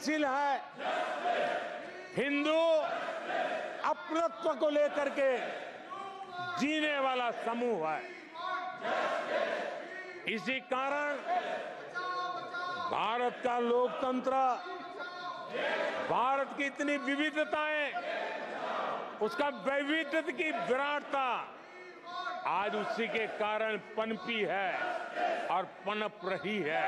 संवेदनशील है, हिंदू अपनत्व को लेकर के जीने वाला समूह है। इसी कारण भारत का लोकतंत्र, भारत की इतनी विविधताएं, उसका वैविध्य की विराटता आज उसी के कारण पनपी है और पनप रही है।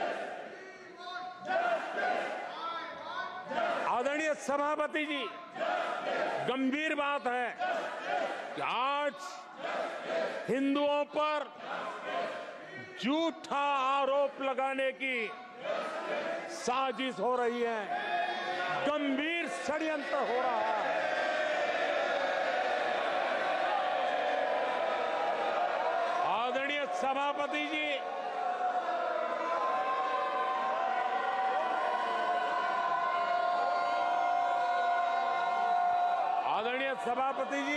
आदरणीय सभापति जी, गंभीर बात है कि आज हिंदुओं पर झूठा आरोप लगाने की साजिश हो रही है, गंभीर षड्यंत्र हो रहा है। आदरणीय सभापति जी, आदरणीय सभापति जी,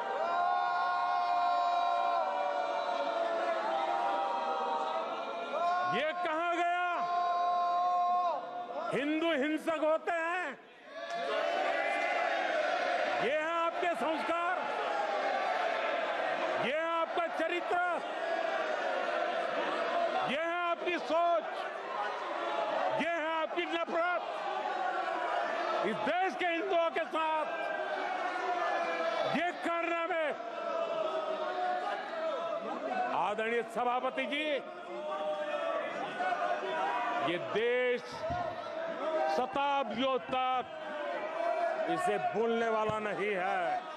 ये कहा गया हिंदू हिंसक होते हैं? ये है आपके संस्कार, ये है आपका चरित्र, ये है आपकी सोच, ये है आपकी नफरत इस देश के हिंदुओं के साथ। ये करने में आदरणीय सभापति जी, ये देश शताब्दियों तक इसे भूलने वाला नहीं है।